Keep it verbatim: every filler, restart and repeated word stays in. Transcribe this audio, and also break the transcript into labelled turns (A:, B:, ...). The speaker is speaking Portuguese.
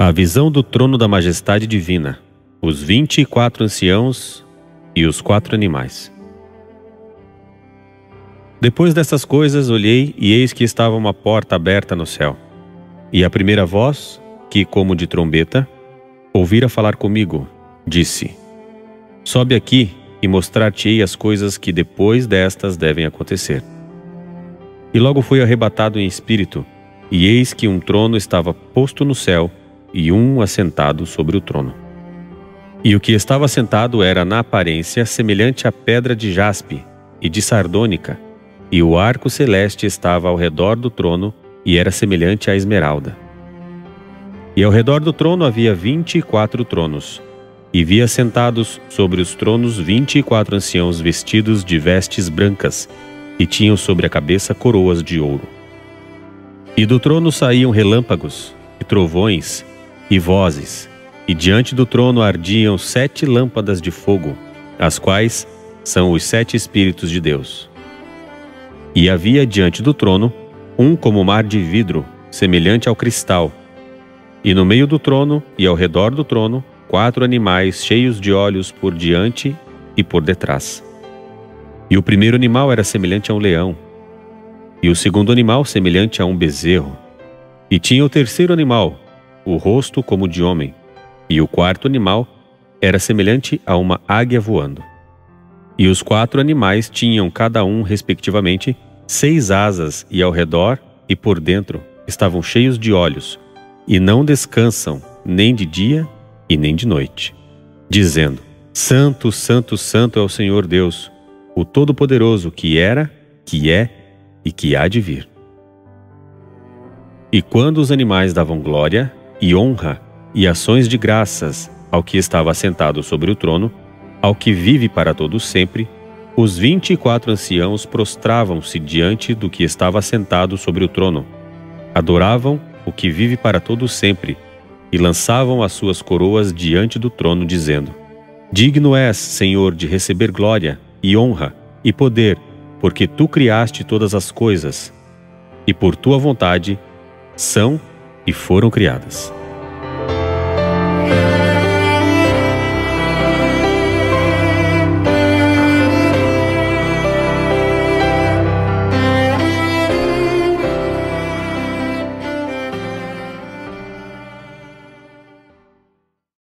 A: A visão do trono da majestade divina, os vinte e quatro anciãos e os quatro animais. Depois dessas coisas olhei, e eis que estava uma porta aberta no céu. E a primeira voz, que como de trombeta, ouvira falar comigo, disse: Sobe aqui e mostrar-te-ei as coisas que depois destas devem acontecer. E logo fui arrebatado em espírito, e eis que um trono estava posto no céu, e um assentado sobre o trono. E o que estava assentado era, na aparência, semelhante à pedra de jaspe e de sardônica, e o arco celeste estava ao redor do trono, e era semelhante à esmeralda. E ao redor do trono havia vinte e quatro tronos, e vi assentados sobre os tronos vinte e quatro anciãos vestidos de vestes brancas, e tinham sobre a cabeça coroas de ouro. E do trono saíam relâmpagos, e trovões, e vozes, e diante do trono ardiam sete lâmpadas de fogo, as quais são os sete Espíritos de Deus. E havia diante do trono um como mar de vidro, semelhante ao cristal, e no meio do trono e ao redor do trono, quatro animais cheios de olhos por diante e por detrás. E o primeiro animal era semelhante a um leão, e o segundo animal semelhante a um bezerro, e tinha o terceiro animal, o rosto como de homem, e o quarto animal era semelhante a uma águia voando. E os quatro animais tinham cada um, respectivamente, seis asas, e ao redor e por dentro estavam cheios de olhos, e não descansam nem de dia e nem de noite, dizendo: Santo, Santo, Santo é o Senhor Deus, o Todo-Poderoso, que era, que é e que há de vir. E quando os animais davam glória e honra e ações de graças ao que estava assentado sobre o trono, ao que vive para todo sempre, os vinte e quatro anciãos prostravam-se diante do que estava assentado sobre o trono, adoravam o que vive para todo sempre, e lançavam as suas coroas diante do trono, dizendo: Digno és, Senhor, de receber glória e honra e poder, porque tu criaste todas as coisas, e por tua vontade são e foram criadas.